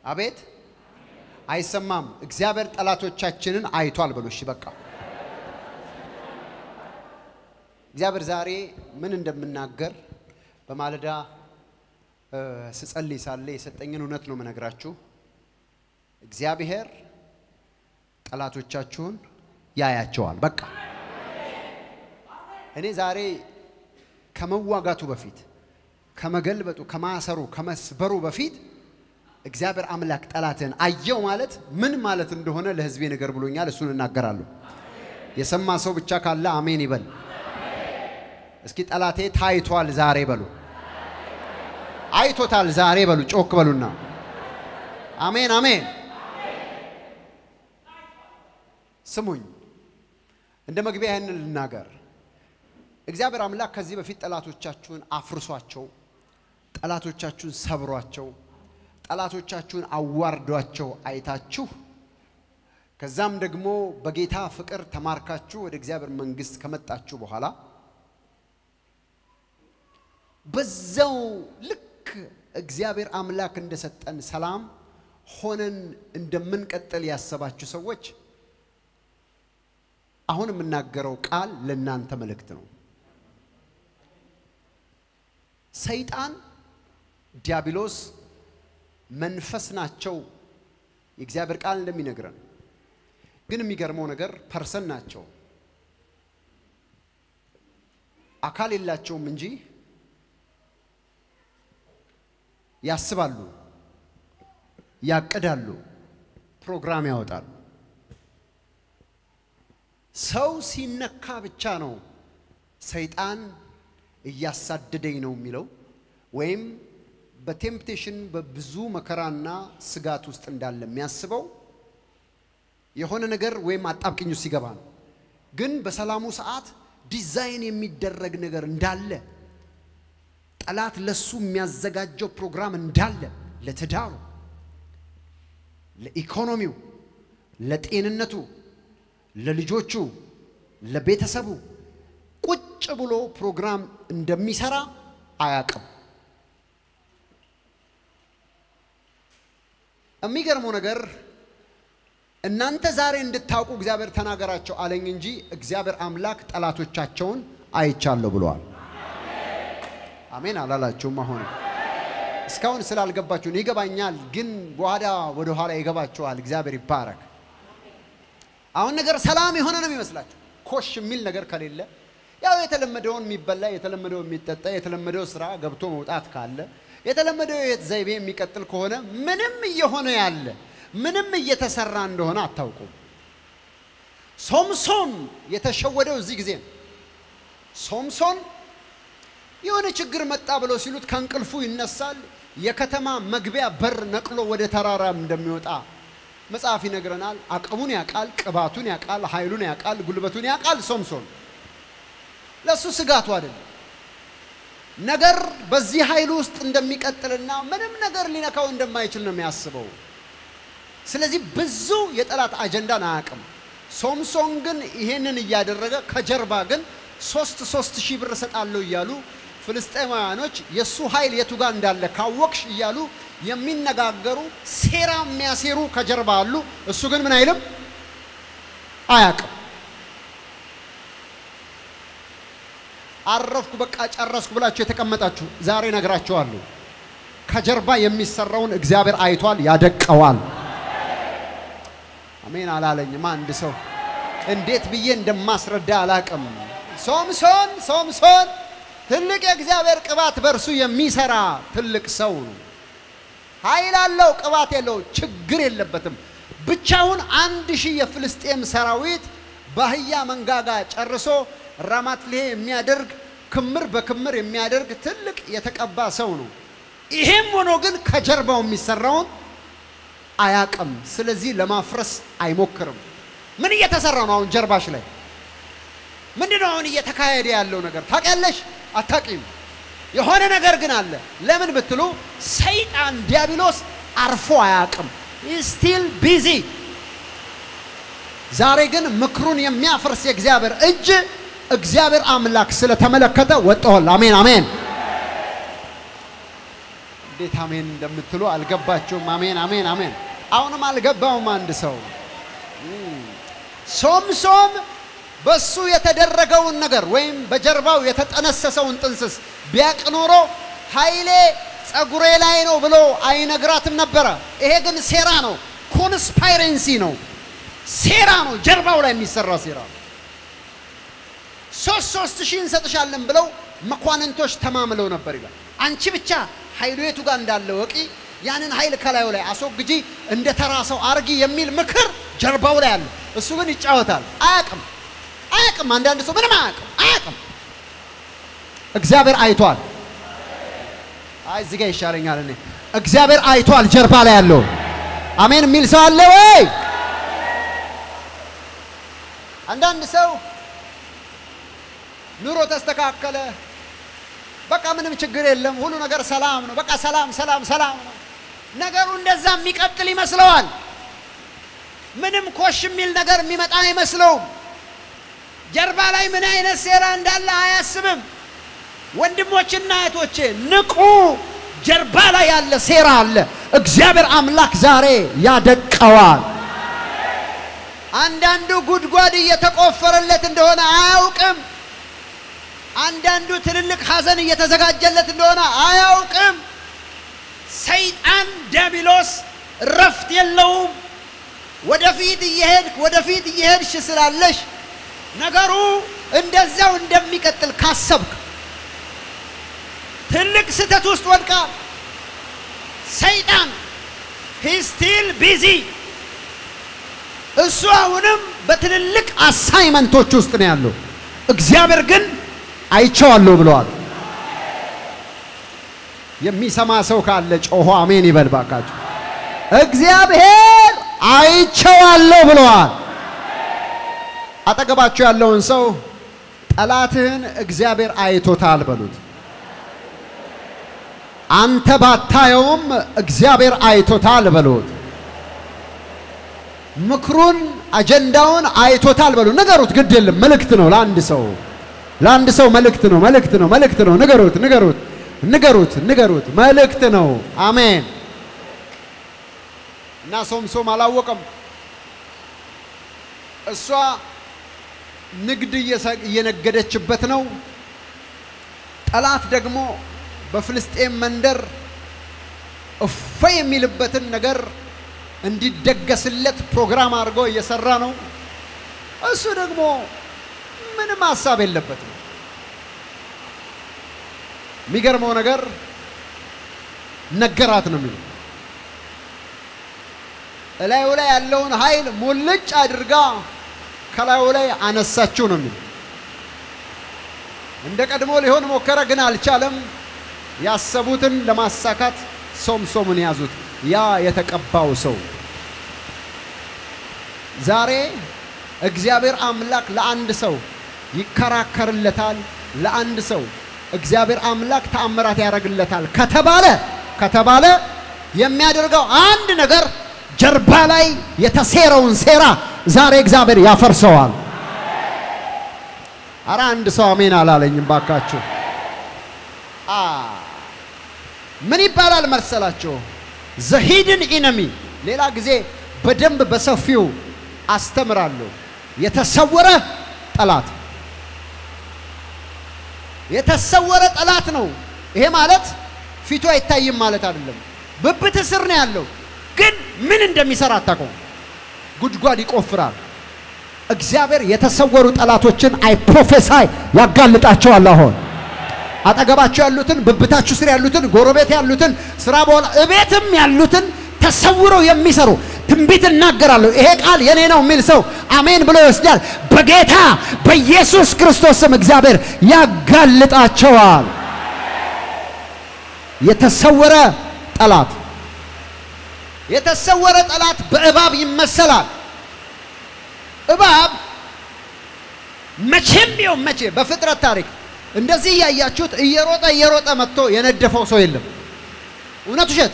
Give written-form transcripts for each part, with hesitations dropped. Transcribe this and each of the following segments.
አቤት አይሰማም እግዚአብሔር ጠላቶቻችንን አይቷል ብሎ እሺ በቃ እግዚአብሔር ዛሬ ምን እንደምናገር በማለዳ ስጸልይ ሳለ የሰጠኝን እውነት ነው መነግራችሁ እግዚአብሔር ጠላቶቻችሁን ያያቸዋል በቃ እኔ ዛሬ ከመዋጋቱ በፊት ከመገልበጡ ከማሰሩ ከመስበሩ በፊት እግዚአብሔር አምላክ ጠላትን አየው ማለት ምን ማለት እንደሆነ ለህዝቤ ነገር ብሎኛል እሱን እናገራለሁ የሰማ ሰው ብቻ ካለ አሜን ይበል እስኪ ጠላቴ ታይቷል ዛሬ በሉ አይቶታል ዛሬ በሉ ጮክ በሉና አሜን አሜን ስሙኝ እንደ መግቢያ ይሄንን ልናገር እግዚአብሔር አምላክ ከዚህ በፊት ጠላቶቻችሁን አፍርሷቸው ጠላቶቻችሁን ሰብሯቸው ጠላቶቻችሁን አዋርዷቸው አይታችሁ ከዛም ደግሞ በጌታ ፍቅር ተማርካችሁ ወደ እግዚአብሔር መንግስት ከመጣችሁ በኋላ በዛው ልክ እግዚአብሔር አምላክ እንደሰጠን ሰላም ሆነን እንደምንቀጥል ያሰባችሁ ሰዎች አሁን የምናገረው ቃል ለእናንተ መልእክት ነው ሰይጣን ዲያብሎስ መንፈስ ናቸው የእግዚአብሔር ቃል እንደሚነግረን ግን የሚገርመው ነገር ፐርሰን ናቸው አካል የላቸውም እንጂ ያስባሉ ያቀዳሉ ፕሮግራም ያወጣሉ ሰው ሲነካ ብቻ ነው ሰይጣን እያሳደደኝ ነው የሚለው ወይም በቴምፕቴሽን በብዙ መከራና ስጋት ውስጥ እንዳለ የሚያስበው የሆነ ነገር ወይም አጣብቅኝ ውስጥ ሲገባ ነው ግን በሰላሙ ሰዓት ዲዛይን የሚደረግ ነገር እንዳለ ጠላት ለሱ የሚያዘጋጀው ፕሮግራም እንዳለ ለትዳሩ ለኢኮኖሚው ለጤንነቱ ለልጆቹ ለቤተሰቡ ቁጭ ብሎ ፕሮግራም እንደሚሰራ አያውቅም የሚገርመው ነገር እናንተ ዛሬ እንድታውቁ እግዚአብሔር ተናገራቸው አለኝ እንጂ እግዚአብሔር አምላክ ጠላቶቻቸውን አይቻለሁ ብለዋል አሜን አላላችሁም አሁን እስካሁን ስላልገባችሁ ይገባኛል ግን ወደ ኋላ ይገባችኋል እግዚአብሔር ይባረክ አሁን ነገር ሰላም የሆነ ነው የሚመስላችሁ ኮሽ የሚል ነገር ከሌለ ያው የተለመደውን የሚበላ የተለመደው የሚጠጣ የተለመደው ስራ ገብቶ መውጣት ካለ የተለመደው ዘይቤ የሚቀጥል ከሆነ ምንም እየሆነ ያለ ምንም እየተሰራ እንደሆነ አታውቁም ሶምሶን የተሸወደው እዚህ ጊዜ ሶምሶን የሆነ ችግር መጣ ብሎ ሲሉት ከንቅልፉ ይነሳል የከተማ መግቢያ በር ነቅሎ ወደ ተራራ እንደሚወጣ መጽሐፍ ይነግረናል አቅሙን ያቃል ቅባቱን ያቃል ኃይሉን ያቃል ጉልበቱን ያቃል ሶምሶን ለሱ ስጋቱ አይደለም ነገር በዚህ ኃይሉ ውስጥ እንደሚቀጥልና ምንም ነገር ሊነካው እንደማይችል ነው የሚያስበው ስለዚህ ብዙ የጠላት አጀንዳን አያውቅም ሶምሶን ግን ይሄንን እያደረገ ከጀርባ ግን 3000 ብር ሰጣለው ይያሉ ፍልስጤማውያኖች የሱ ኃይል የቱ ጋር እንዳለ ካወቅሽ ይያሉ የሚነጋገሩ ሴራ የሚያሴሩ ከጀርባ አሉ እሱ ግን ምን አይልም አያውቅም አረፍኩ በቃ ጨረስኩ ብላችሁ የተቀመጣችሁ ዛሬ ነግራችኋለሁ ከጀርባ የሚሰራውን እግዚአብሔር አይቷል ያደቀዋል አሜን አላለኝም አንድ ሰው እንዴት ብዬ እንደማስረዳ አላቀም ሶምሶን ትልቅ የእግዚአብሔር ቅባት በርሱ የሚሰራ ትልቅ ሰው ነው ኃይል አለው ቅባት የለው ችግር የለበትም ብቻውን 1000 የፍልስጤም ሰራዊት ባህያ መንጋጋ ጨርሶ ራማትሌ የሚያደርግ ክምር በክምር የሚያደርግ ትልቅ የተቀባ ሰው ነው ይሄም ሆኖ ግን ከጀርባው የሚሰራውን አያቀም ስለዚህ ለማፍረስ አይሞክርም ምን እየተሰራ ነው አሁን ጀርባሽ ላይ ምንድነው አሁን እየተካሄደ ያለው ነገር ታውቂያለሽ አታውቂም የሆነ ነገር ግን አለ ለምን ብትሉ ሰይጣን ዲያብሎስ አርፎ አያቀም still busy ዛሬ ግን ምክሩን የሚያፈርስ የእግዚአብሔር እጅ እግዚአብሔር አምላክ ስለተመለከተ ወጣው አሜን አሜን እንዴት አሜን እንደምትሉ አልገባችሁም? አሜን አሜን አሜን። አሁንም አልገባውም አንድ ሰው። ሶምሶን በሱ የተደረገውን ነገር ወይም በጀርባው የተጠነሰሰውን ጥንስስ ቢያቅ ኖሮ ኃይሌ ጸጉሬ ላይ ነው ብሎ አይነግራትም ነበር። ይሄ ግን ሴራ ነው፣ ኮንስፓይረንሲ ነው፣ ሴራ ነው፣ ጀርባው ላይ የሚሰራ ሴራ ነው። 3,000 እንሰጥሻለን ብለው መኳንንቶች ተማምለው ነበር ይላል። አንቺ ብቻ ኃይሉ የቱ ጋር እንዳለ ወቂ፣ ያንን ኃይል ከላዩ ላይ አስወግጂ፣ እንደ ተራሰው አርጊ የሚል ምክር ጀርባው ላይ አለ። እሱ ግን ይጫወታል። አያቅም። አንዳንድ ሰው ምንም አያቅም። እግዚአብሔር አይቷል። እዚህ ጋር ይሻለኛል እኔ እግዚአብሔር አይቷል ጀርባ ላይ ያለው። አሜን የሚል ሰው አለ ወይ? አንዳንድ ሰው ኑሮ ተስተካከለ፣ በቃ ምንም ችግር የለም፣ ሁሉ ነገር ሰላም ነው፣ በቃ ሰላም ነው። ነገሩ እንደዛ የሚቀጥል ይመስለዋል። ምንም ኮሽ የሚል ነገር የሚመጣ አይመስለውም። ጀርባ ላይ ምን አይነት ሴራ እንዳለ አያስብም። ወንድሞችና እህቶቼ ንቁ! ጀርባ ላይ ያለ ሴራ አለ። እግዚአብሔር አምላክ ዛሬ ያደቀዋል። አንዳንዱ ጉድጓድ እየተቆፈረለት እንደሆነ አያውቅም። አንዳንዱ ትልልቅ ሐዘን እየተዘጋጀለት እንደሆነ አያውቅም። ሰይጣን ዲያብሎስ ረፍት የለውም። ወደፊት እየሄድሽ ስላለሽ ነገሩ እንደዛው እንደሚቀጥል ካሰብክ ትልቅ ስተት ውስጥ ወድቃ ሰይጣን he still busy። እሱ አሁንም በትልልቅ አሳይመንቶች ውስጥ ነው ያለው። እግዚአብሔር ግን አይቼዋለሁ ብለዋል። የሚሰማ ሰው ካለ ጮሆ አሜን ይበል ባካችሁ። እግዚአብሔር አይቼዋለሁ ብለዋል። አጠገባችሁ ያለውን ሰው ጠላትህን እግዚአብሔር አይቶታል በሉት። አንተ ባታየውም እግዚአብሔር አይቶታል በሉት። ምክሩን አጀንዳውን አይቶታል በሉት። ነገሩት፣ ግድ የለም መልእክት ነው ለአንድ ሰው መልእክት ነው። ንገሩት መልእክት ነው። አሜን። እና ሶምሶን አላወቀም። እሷ ንግድ እየነገደችበት ነው። ጠላት ደግሞ በፍልስጤም መንደር እፎይ የሚልበትን ነገር እንዲደገስለት ፕሮግራም አድርጎ እየሰራ ነው። እሱ ደግሞ ምንም ሐሳብ የለበትም። የሚገርመው ነገር ነገራት ነው የሚለው። እላዩ ላይ ያለውን ኃይል ሙልጭ አድርጋ ከላዩ ላይ አነሳችው ነው የሚለው። እንደ ቀድሞ ሊሆን ሞከረ፣ ግን አልቻለም። ያሰቡትን ለማሳካት ሶምሶንን ያዙት። ያ የተቀባው ሰው ዛሬ እግዚአብሔር አምላክ ለአንድ ሰው ይከራከርለታል። ለአንድ ሰው እግዚአብሔር አምላክ ተአምራት ያደርግለታል ከተባለ የሚያደርገው አንድ ነገር ጀርባ ላይ የተሴረውን ሴራ ዛሬ እግዚአብሔር ያፈርሰዋል። አረ አንድ ሰው አሜን አላለኝም ባካችሁ። ምን ይባላል መሰላችሁ? the hidden enemy። ሌላ ጊዜ በደንብ በሰፊው አስተምራለሁ። የተሰወረ ጠላት ነው። ይሄ ማለት ፊቱ አይታይም ማለት አይደለም። ብብት ስር ነው ያለው፣ ግን ምን እንደሚሰራ አታውቁም። ጉድጓድ ይቆፍራል። እግዚአብሔር የተሰወሩ ጠላቶችን አይ ፕሮፌሳይ ያጋልጣቸዋል። አሁን አጠገባቸው ያሉትን፣ ብብታችሁ ስር ያሉትን፣ ጎረቤት ያሉትን፣ ስራ በኋላ እቤትም ያሉትን ተሰውረው የሚሰሩ ትንቢት እናገራለሁ። ይሄ ቃል የኔ ነው የሚል ሰው አሜን ብሎ ይወስዳል። በጌታ በኢየሱስ ክርስቶስ ስም እግዚአብሔር ያጋልጣቸዋል። የተሰወረ ጠላት በእባብ ይመሰላል። እባብ መቼም ቢሆን መቼ በፍጥረት ታሪክ እንደዚህ ያያችሁት እየሮጠ መጥቶ የነደፈው ሰው የለም። እውነት ውሸት?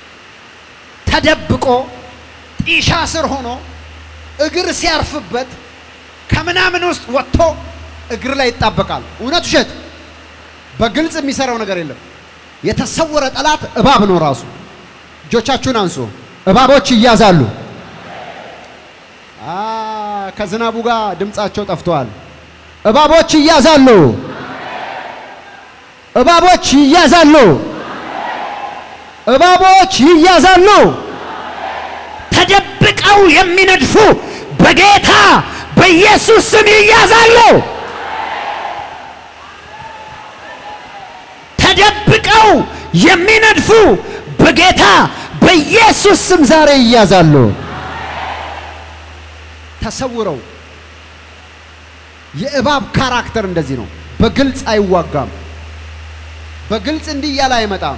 ተደብቆ ጢሻ ስር ሆኖ እግር ሲያርፍበት ከምናምን ውስጥ ወጥቶ እግር ላይ ይጣበቃል። እውነት ውሸት? በግልጽ የሚሰራው ነገር የለም። የተሰወረ ጠላት እባብ ነው ራሱ። እጆቻችሁን አንሱ። እባቦች ይያዛሉ። ከዝናቡ ጋር ድምጻቸው ጠፍቷል። እባቦች ይያዛሉ። እባቦች ይያዛሉ። እባቦች ይያዛሉ። ተደብቀው የሚነድፉ በጌታ በኢየሱስ ስም ይያዛሉ። ተደብቀው የሚነድፉ በጌታ በኢየሱስ ስም ዛሬ ይያዛሉ። ተሰውረው የእባብ ካራክተር እንደዚህ ነው። በግልጽ አይዋጋም። በግልጽ እንዲህ ያለ አይመጣም።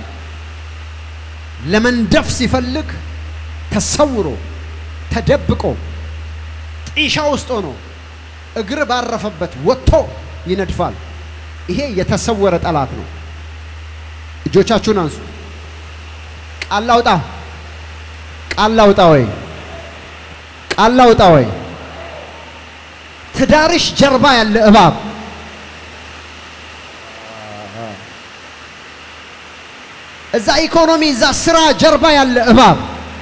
ለመንደፍ ሲፈልግ ተሰውሮ ተደብቆ ጢሻ ውስጥ ሆኖ እግር ባረፈበት ወጥቶ ይነድፋል። ይሄ የተሰወረ ጠላት ነው። እጆቻችሁን አንሱ። ቃል አውጣ። ቃል አውጣ ወይ ቃል አውጣ ወይ ትዳርሽ ጀርባ ያለ እባብ እዛ ኢኮኖሚ እዛ ስራ ጀርባ ያለ እባብ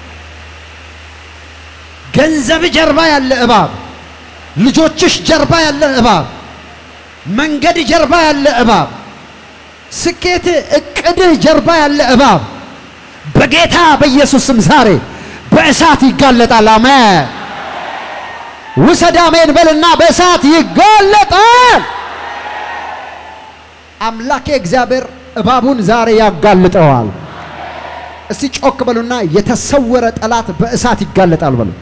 ገንዘብ ጀርባ ያለ እባብ ልጆችሽ ጀርባ ያለ እባብ መንገድ ጀርባ ያለ እባብ ስኬት እቅድ ጀርባ ያለ እባብ በጌታ በኢየሱስ ስም ዛሬ በእሳት ይጋለጣል። አሜን። ውሰድ አሜን በልና በእሳት ይጋለጣል። አምላኬ እግዚአብሔር እባቡን ዛሬ ያጋልጠዋል። እስቲ ጮክ በሉና የተሰወረ ጠላት በእሳት ይጋለጣል በሉ።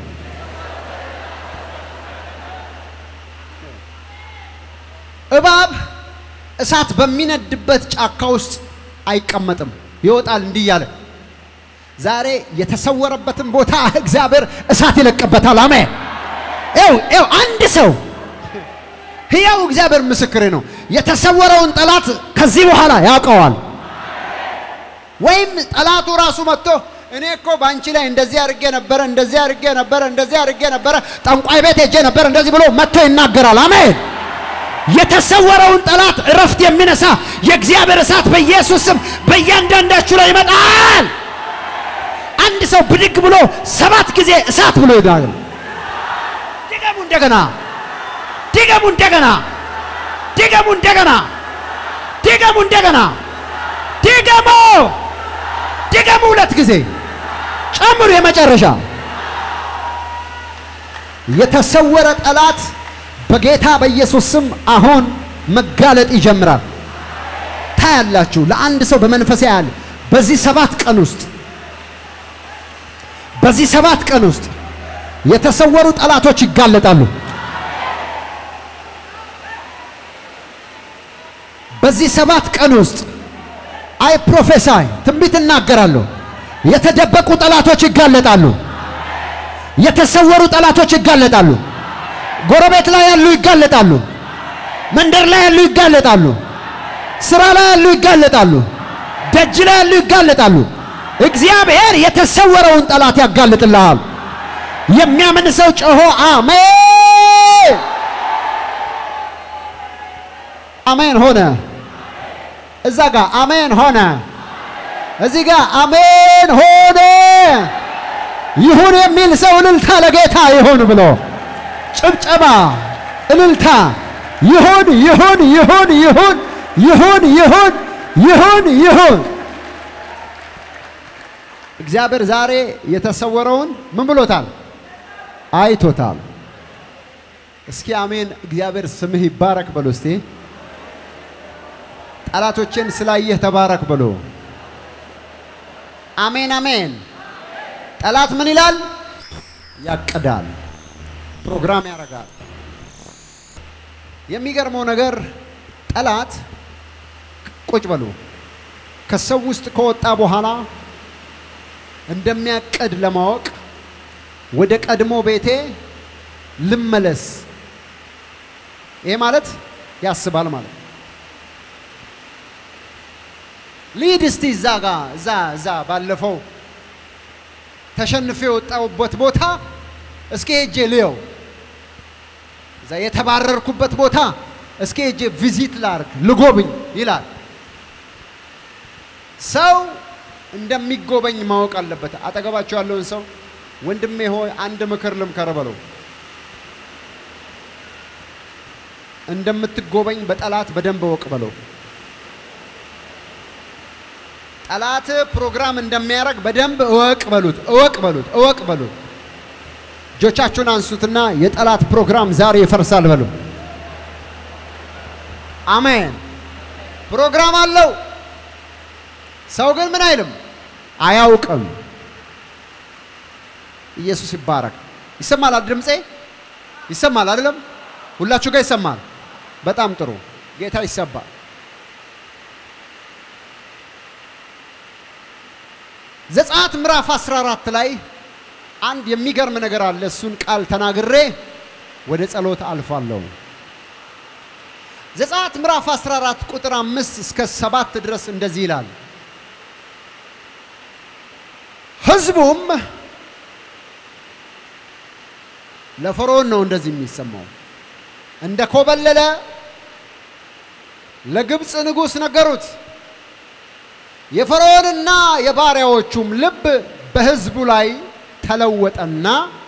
እባብ እሳት በሚነድበት ጫካ ውስጥ አይቀመጥም፣ ይወጣል እንዲህ ያለ። ዛሬ የተሰወረበትን ቦታ እግዚአብሔር እሳት ይለቀበታል። አሜን። ኤው አንድ ሰው ሕያው እግዚአብሔር ምስክሬ ነው። የተሰወረውን ጠላት ከዚህ በኋላ ያውቀዋል። ወይም ጠላቱ ራሱ መጥቶ እኔ እኮ ባንቺ ላይ እንደዚህ አድርጌ ነበር፣ እንደዚህ አድርጌ ነበር፣ እንደዚህ አድርጌ ነበር፣ ጠንቋይ ቤት ሄጄ ነበር እንደዚህ ብሎ መጥቶ ይናገራል። አሜን። የተሰወረውን ጠላት እረፍት የሚነሳ የእግዚአብሔር እሳት በኢየሱስ ስም በእያንዳንዳችሁ ላይ ይመጣል። አንድ ሰው ብድግ ብሎ 7 ጊዜ እሳት ብሎ ይዳል። ድገሙ እንደገና፣ ድገሙ እንደገና፣ ድገሙ እንደገና፣ ድገሙ እንደገና፣ ድገሙ፣ ድገሙ 2 ጊዜ ጨምሩ። የመጨረሻ የተሰወረ ጠላት በጌታ በኢየሱስ ስም አሁን መጋለጥ ይጀምራል። ታያላችሁ። ለአንድ ሰው በመንፈስ ያያል። በዚህ 7 ቀን ውስጥ በዚህ 7 ቀን ውስጥ የተሰወሩ ጠላቶች ይጋለጣሉ። በዚህ 7 ቀን ውስጥ አይ ፕሮፌሳይ ትንቢት እናገራለሁ። የተደበቁ ጠላቶች ይጋለጣሉ። የተሰወሩ ጠላቶች ይጋለጣሉ። ጎረቤት ላይ ያሉ ይጋለጣሉ። መንደር ላይ ያሉ ይጋለጣሉ። ስራ ላይ ያሉ ይጋለጣሉ። ደጅ ላይ ያሉ ይጋለጣሉ። እግዚአብሔር የተሰወረውን ጠላት ያጋልጥልሃል። የሚያምን ሰው ጮሆ አሜን። አሜን ሆነ። እዛ ጋር አሜን ሆነ። እዚህ ጋር አሜን ሆነ። ይሁን የሚል ሰው እልልታ ለጌታ ይሁን ብሎ ጭብጨባ እልልታ ይሁን ይሁን ይሁን ይሁን ይሁን ይሁን ይሁን ይሁን። እግዚአብሔር ዛሬ የተሰወረውን ምን ብሎታል? አይቶታል። እስኪ አሜን። እግዚአብሔር ስምህ ይባረክ በሉ። እስቲ ጠላቶችን ስላየህ ተባረክ በሉ። አሜን አሜን። ጠላት ምን ይላል? ያቀዳል፣ ፕሮግራም ያደርጋል። የሚገርመው ነገር ጠላት ቁጭ በሉ ከሰው ውስጥ ከወጣ በኋላ እንደሚያቀድ ለማወቅ ወደ ቀድሞ ቤቴ ልመለስ፣ ይሄ ማለት ያስባል ማለት ሊድ እስቲ እዛ ባለፈው ተሸንፌ ወጣውበት ቦታ እስኪ ሄጄ ልየው፣ እዛ የተባረርኩበት ቦታ እስኪ ሄጄ ቪዚት ላርክ ልጎብኝ ይላል። ሰው እንደሚጎበኝ ማወቅ አለበት። አጠገባቸው ያለውን ሰው ወንድሜ ሆይ አንድ ምክር ልምከር በለው። እንደምትጎበኝ በጠላት በደንብ ወቅ በለው። ጠላት ፕሮግራም እንደሚያረግ በደንብ ወቅ በሉት። እጆቻችሁን አንሱትና የጠላት ፕሮግራም ዛሬ ይፈርሳል በሉ። አሜን። ፕሮግራም አለው። ሰው ግን ምን አይልም? አያውቅም። ኢየሱስ ይባረክ። ይሰማል ድምጼ? ይሰማል አይደለም? ሁላችሁ ጋር ይሰማል? በጣም ጥሩ። ጌታ ይሰባል። ዘጸአት ምዕራፍ 14 ላይ አንድ የሚገርም ነገር አለ። እሱን ቃል ተናግሬ ወደ ጸሎት አልፋለሁ። ዘጸአት ምዕራፍ 14 ቁጥር 5 እስከ 7 ድረስ እንደዚህ ይላል። ሕዝቡም ለፈርዖን ነው እንደዚህ የሚሰማው፣ እንደ ኮበለለ ለግብጽ ንጉሥ ነገሩት። የፈርዖንና የባሪያዎቹም ልብ በሕዝቡ ላይ ተለወጠና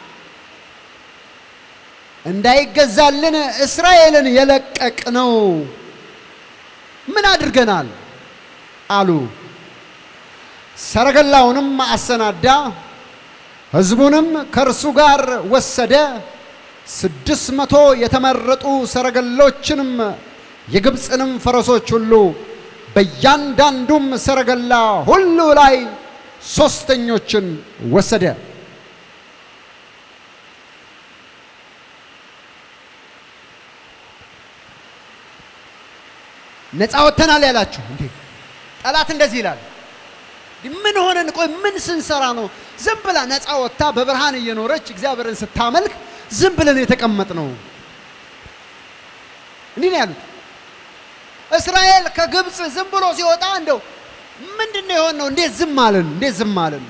እንዳይገዛልን እስራኤልን የለቀቅነው ምን አድርገናል አሉ። ሰረገላውንም አሰናዳ፣ ሕዝቡንም ከእርሱ ጋር ወሰደ። 600 የተመረጡ ሰረገሎችንም የግብጽንም ፈረሶች ሁሉ በእያንዳንዱም ሰረገላ ሁሉ ላይ 3ኞችን ወሰደ። ነፃ ወጥተናል ያላችሁ እንዴ? ጠላት እንደዚህ ይላል። ምን ሆነን ቆይ ምን ስንሰራ ነው ዝም ብላ ነፃ ወጥታ በብርሃን እየኖረች እግዚአብሔርን ስታመልክ ዝም ብለን የተቀመጥነው? እንዴ ነው ያሉት። እስራኤል ከግብጽ ዝም ብሎ ሲወጣ እንደው ምንድነው የሆነው? እንዴት ዝም አለን?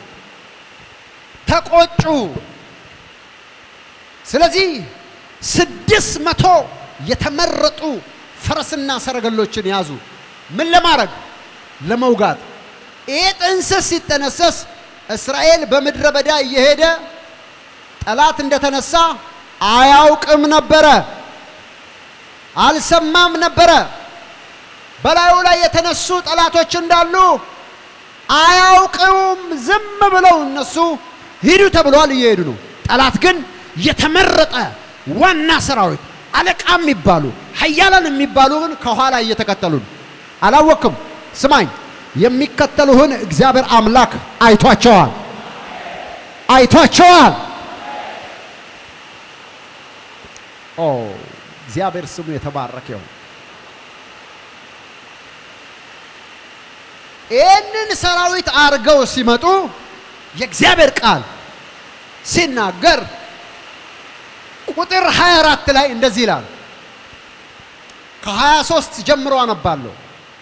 ተቆጩ። ስለዚህ 600 የተመረጡ ፈረስና ሰረገሎችን ያዙ። ምን ለማድረግ? ለመውጋት። ይሄ ጥንስስ ሲተነሰስ እስራኤል በምድረ በዳ እየሄደ ጠላት እንደተነሳ አያውቅም ነበረ፣ አልሰማም ነበረ። በላዩ ላይ የተነሱ ጠላቶች እንዳሉ አያውቅም። ዝም ብለው እነሱ ሂዱ ተብሏል እየሄዱ ነው። ጠላት ግን የተመረጠ ዋና ሰራዊት አለቃም ይባሉ ኃያላን የሚባሉ ግን ከኋላ እየተከተሉ ነው። አላወቅም። ስማኝ፣ የሚከተሉህን እግዚአብሔር አምላክ አይቷቸዋል። ኦ እግዚአብሔር ስሙ የተባረከ ይሁን። ይህንን ሰራዊት አርገው ሲመጡ የእግዚአብሔር ቃል ሲናገር ቁጥር 24 ላይ እንደዚህ ይላል። ከ23 ጀምሮ አነባለሁ።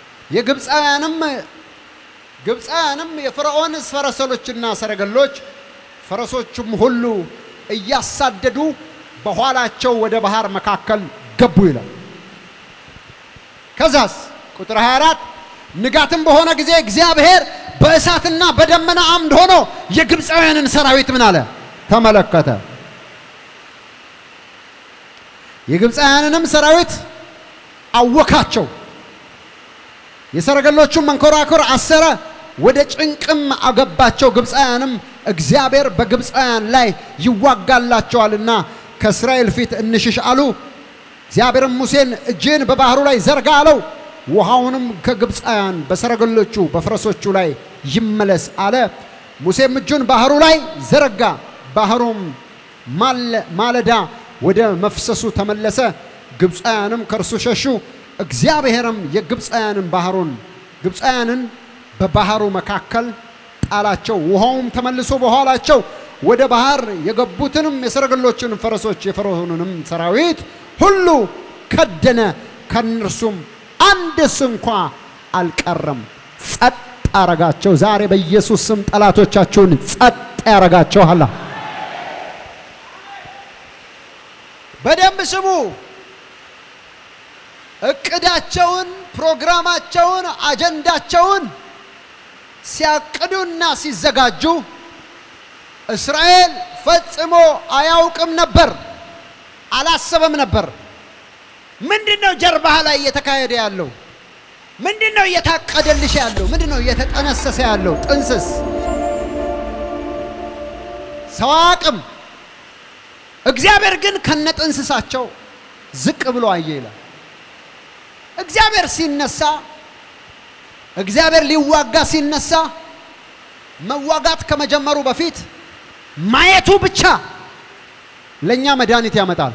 ግብፃውያንም የፈርዖን ፈረሰኞችና ሰረገሎች ፈረሶቹም ሁሉ እያሳደዱ በኋላቸው ወደ ባህር መካከል ገቡ ይላል። ከዛስ ቁጥር 24 ንጋትም በሆነ ጊዜ እግዚአብሔር በእሳትና በደመና አምድ ሆኖ የግብፃውያንን ሰራዊት ምን አለ? ተመለከተ። የግብፃውያንንም ሰራዊት አወካቸው። የሰረገሎቹን መንኮራኩር አሰረ፣ ወደ ጭንቅም አገባቸው። ግብፃውያንም እግዚአብሔር በግብፃውያን ላይ ይዋጋላቸዋልና ከእስራኤል ፊት እንሽሽ አሉ። እግዚአብሔርም ሙሴን እጅን በባህሩ ላይ ዘርጋ አለው። ውሃውንም ከግብፃውያን በሰረገሎቹ በፈረሶቹ ላይ ይመለስ አለ። ሙሴም እጁን ባህሩ ላይ ዘረጋ፣ ባህሩም ማለዳ ወደ መፍሰሱ ተመለሰ። ግብፃውያንም ከእርሱ ሸሹ። እግዚአብሔርም ግብፃውያንን በባህሩ መካከል ጣላቸው። ውሃውም ተመልሶ በኋላቸው ወደ ባህር የገቡትንም የሰረገሎችን ፈረሶች የፈርዖንንም ሰራዊት ሁሉ ከደነ። ከነርሱም አንድስ እንኳ አልቀረም። ጸጥ አረጋቸው። ዛሬ በኢየሱስ ስም ጠላቶቻችሁን ጸጥ ያረጋቸዋል። በደንብ ስሙ። እቅዳቸውን፣ ፕሮግራማቸውን፣ አጀንዳቸውን ሲያቅዱና ሲዘጋጁ እስራኤል ፈጽሞ አያውቅም ነበር አላሰበም ነበር ምንድነው ጀርባህ ላይ እየተካሄደ ያለው ምንድነው እየታቀደልሽ ያለው ምንድነው እየተጠነሰሰ ያለው ጥንስስ ሰዋቅም እግዚአብሔር ግን ከነጥንስሳቸው ዝቅ ብሎ አየ ይላል እግዚአብሔር ሲነሳ እግዚአብሔር ሊዋጋ ሲነሳ መዋጋት ከመጀመሩ በፊት ማየቱ ብቻ ለኛ መድኃኒት ያመጣል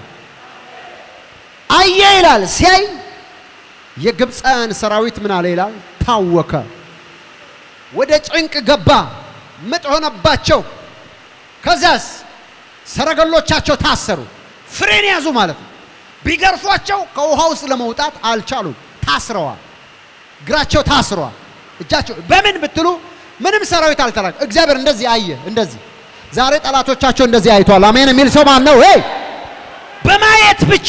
አየ ይላል ሲያይ የግብፃን ሰራዊት ምን አለ ይላል ታወከ ወደ ጭንቅ ገባ ምጥ ሆነባቸው ከዛስ ሰረገሎቻቸው ታሰሩ ፍሬን ያዙ ማለት ነው ቢገርፏቸው ከውሃው ውስጥ ለመውጣት አልቻሉም ታስረዋል ግራቸው ታስረዋል እጃቸው በምን ብትሉ ምንም ሰራዊት አልተራቀ እግዚአብሔር እንደዚህ አየ እንደዚህ ዛሬ ጠላቶቻቸው እንደዚህ አይቷል አሜን የሚል ሰው ማን ነው ወይ በማየት ብቻ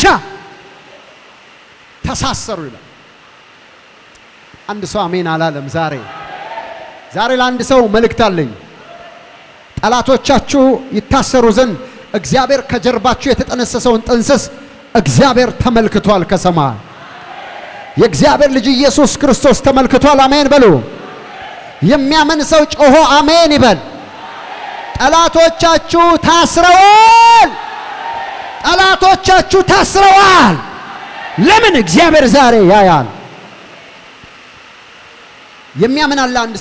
ተሳሰሩ ይላል አንድ ሰው አሜን አላለም ዛሬ ለአንድ ሰው መልእክት አለኝ ጠላቶቻችሁ ይታሰሩ ዘንድ እግዚአብሔር ከጀርባችሁ የተጠነሰሰውን ጥንስስ እግዚአብሔር ተመልክቷል ከሰማይ የእግዚአብሔር ልጅ ኢየሱስ ክርስቶስ ተመልክቷል አሜን በሉ የሚያምን ሰው ጮሆ አሜን ይበል ጠላቶቻችሁ ታስረዋል ለምን እግዚአብሔር ዛሬ ያያል የሚያምን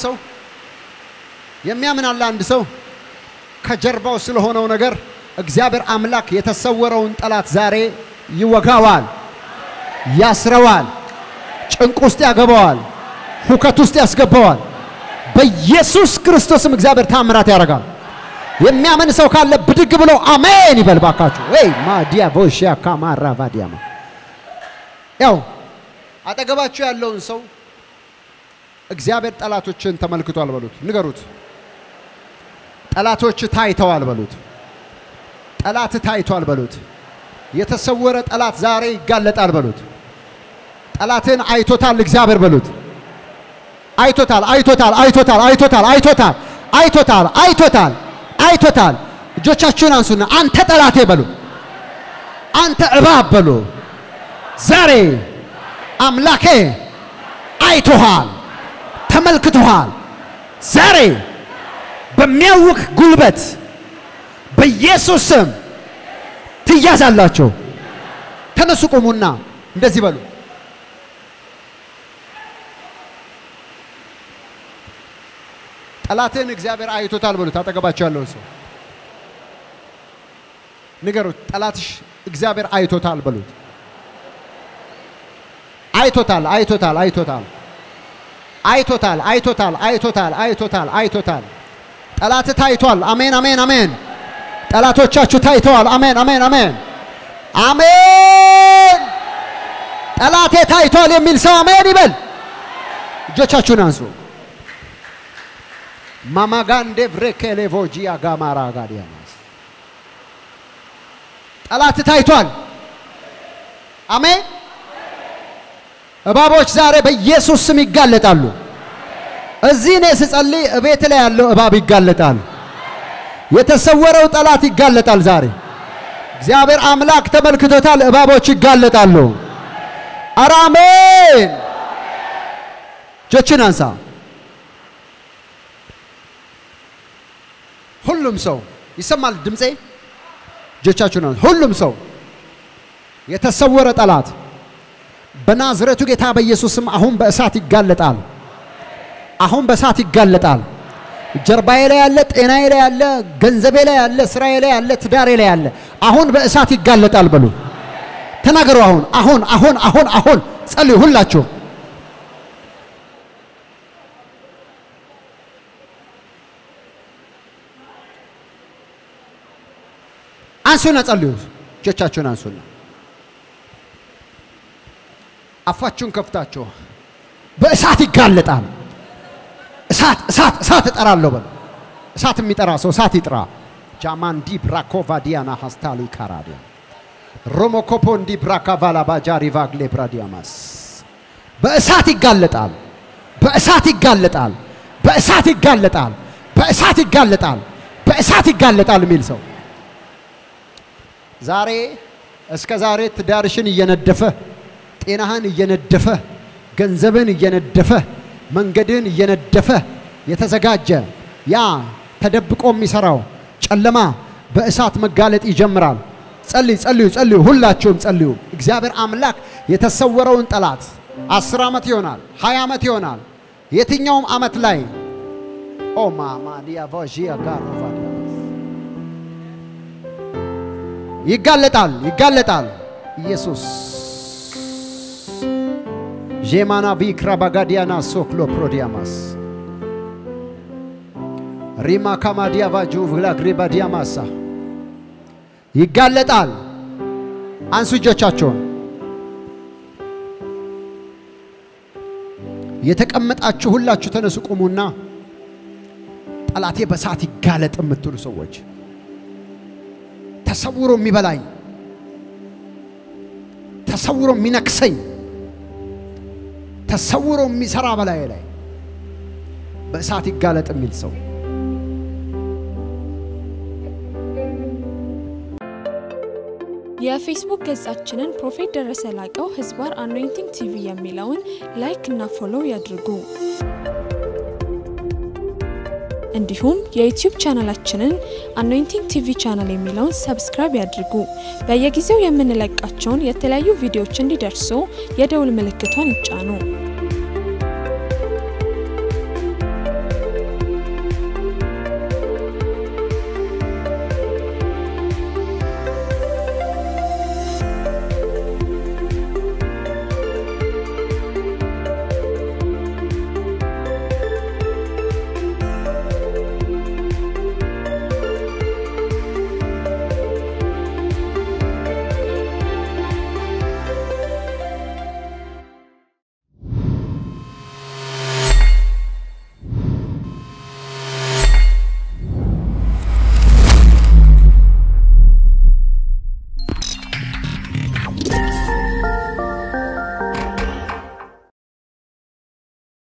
አለ አንድ ሰው ከጀርባው ስለሆነው ነገር እግዚአብሔር አምላክ የተሰወረውን ጠላት ዛሬ ይወጋዋል ያስረዋል ጭንቅ ውስጥ ያገባዋል ሁከት ውስጥ ያስገባዋል በኢየሱስ ክርስቶስም እግዚአብሔር ታምራት ያደርጋል የሚያምን ሰው ካለ ብድግ ብሎ አሜን ይበል ባካችሁ ወይ ማዲያ ቦሺያ ካማራ ባዲያማ ያው አጠገባችሁ ያለውን ሰው እግዚአብሔር ጠላቶችን ተመልክቷል በሉት ንገሩት ጠላቶች ታይተዋል በሉት ጠላት ታይቷል በሉት የተሰወረ ጠላት ዛሬ ይጋለጣል በሉት ጠላትን አይቶታል እግዚአብሔር በሉት አይቶታል እጆቻችሁን አንሱና አንተ ጠላቴ በሉ አንተ እባብ በሉ ዛሬ አምላኬ አይቶሃል ተመልክቶሃል ዛሬ በሚያውክ ጉልበት በኢየሱስ ስም ትያዛላችሁ ተነሱ ቆሙና እንደዚህ በሉ ጠላትን እግዚአብሔር አይቶታል በሉ ታጠገባችሁ ያለው ሰው ንገሩት ጠላትሽ እግዚአብሔር አይቶታል በሉት አይቶታል ጠላት ታይቷል አሜን ጠላቶቻችሁ ታይተዋል አሜን ጠላቴ ታይቷል የሚል ሰው አሜን ይበል እጆቻችሁን አንሱ ማማጋንዴ ብሬኬሌቮጂያ ጋማራ ጋዲያማስ ጠላት ታይቷል አሜን እባቦች ዛሬ በኢየሱስ ስም ይጋለጣሉ እዚህ ነው ስጸልይ እቤት ላይ ያለው እባብ ይጋለጣል የተሰወረው ጠላት ይጋለጣል ዛሬ እግዚአብሔር አምላክ ተመልክቶታል እባቦች ይጋለጣሉ አሜን እጆችን አንሳ ሁሉም ሰው ይሰማል ድምጼ እጆቻችሁን አንሱ ሁሉም ሰው የተሰወረ ጠላት በናዝሬቱ ጌታ በኢየሱስም አሁን በእሳት ይጋለጣል ጀርባዬ ላይ ያለ ጤናዬ ላይ ያለ ገንዘቤ ላይ ያለ ስራዬ ላይ ያለ ትዳሬ ላይ ያለ አሁን በእሳት ይጋለጣል በሉ ተናገሩ አሁን ጸልዩ ሁላችሁ አንሱና ጸልዩ እጆቻችሁን አንሱና አፋችሁን ከፍታችሁ በእሳት ይጋለጣል እሳት እጠራለሁ በሉ እሳት የሚጠራ ሰው እሳት ይጥራ ጃማንዲ ብራኮቫ ዲያና ሃስታሊ ካራዲያ ሮሞኮፖንዲ ብራካቫላ ባጃሪ ቫግሌ ብራዲያማስ በእሳት ይጋለጣል በእሳት ይጋለጣል በእሳት ይጋለጣል በእሳት ይጋለጣል የሚል ሰው ዛሬ እስከ ዛሬ ትዳርሽን እየነደፈ ጤናህን እየነደፈ ገንዘብን እየነደፈ መንገድን እየነደፈ የተዘጋጀ ያ ተደብቆ የሚሰራው ጨለማ በእሳት መጋለጥ ይጀምራል ጸልዩ ሁላችሁም ጸልዩ እግዚአብሔር አምላክ የተሰወረውን ጠላት 10 ዓመት ይሆናል 20 ዓመት ይሆናል የትኛውም ዓመት ላይ ኦ ማማዲያ ቫጂያ ጋሮቫዳ ይጋለጣል ኢየሱስ ጄማና ቪክራባጋዲያና ሶክሎ ፕሮዲያማስ ሪማ ካማዲያ ቫጁ ቭላግሪባዲያማሳ ይጋለጣል አንሱ እጆቻችሁን የተቀመጣችሁ ሁላችሁ ተነሱ ቁሙና ጠላቴ በእሳት ይጋለጥ የምትሉ ሰዎች ተሰውሮ የሚበላኝ ተሰውሮ የሚነክሰኝ ተሰውሮ የሚሰራ በላይ ላይ በእሳት ይጋለጥ የሚል ሰው የፌስቡክ ገጻችንን ፕሮፌት ደረሰ ላቀው ህዝባር አኖይንቲንግ ቲቪ የሚለውን ላይክ እና ፎሎው ያድርጉ እንዲሁም የዩቲዩብ ቻናላችንን አኖይንቲንግ ቲቪ ቻናል የሚለውን ሰብስክራይብ ያድርጉ በየጊዜው የምንለቃቸውን የተለያዩ ቪዲዮዎች እንዲደርሱ የደውል ምልክቷን ይጫኑ